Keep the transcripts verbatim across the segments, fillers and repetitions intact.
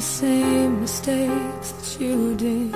same mistakes that you did.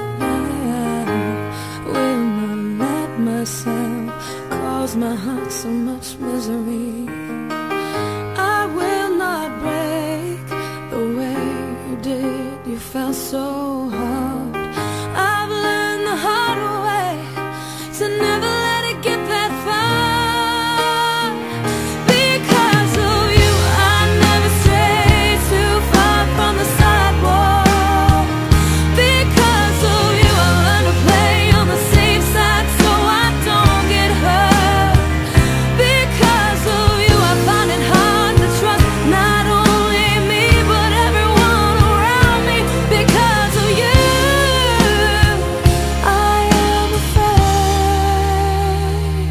I will not let myself cause my heart so much misery. I will not break the way you did. You fell so hard. I've learned the hard way to never let it get that far. Because of you, I never strayed too far from the sidewalk. Because of you, I learned to play on the safe side so I don't get hurt. Because of you, I find it hard to trust not only me but everyone around me. Because of you, I am afraid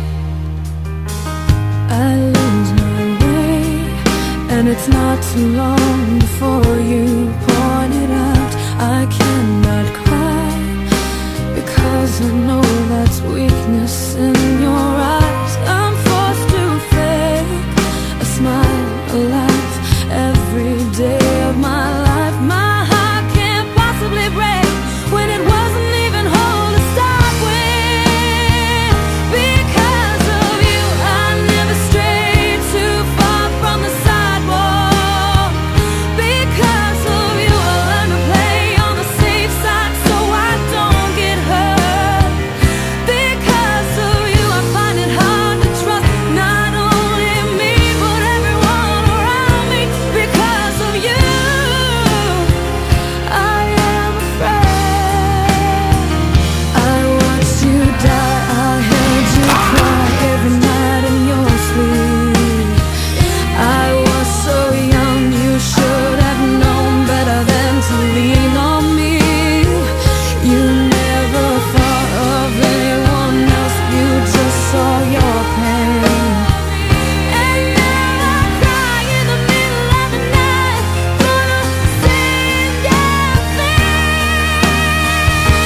I lose my way, and it's not too long before you point it out. I cannot cry because I know that's weakness in your eyes. I'm forced to fake a smile, a laugh every day of my life. My heart can't possibly break when it wasn't even whole to start with. Because of you, I never strayed too far from the sidewalk. Because of you, I learned to play on the safe side so I don't get hurt. Because of you, I find it hard to trust not only me but everyone around me. Because of you, I am afraid. I watched you die, I heard you cry every night in your sleep. I was so young, you should have known better than to lean on me. You never thought of anyone else, you just saw your pain. And now I cry in the middle of the night for the same damn thing.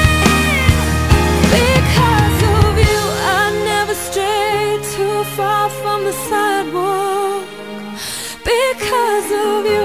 Because of you, I never strayed too far from the sidewalk. Because of you,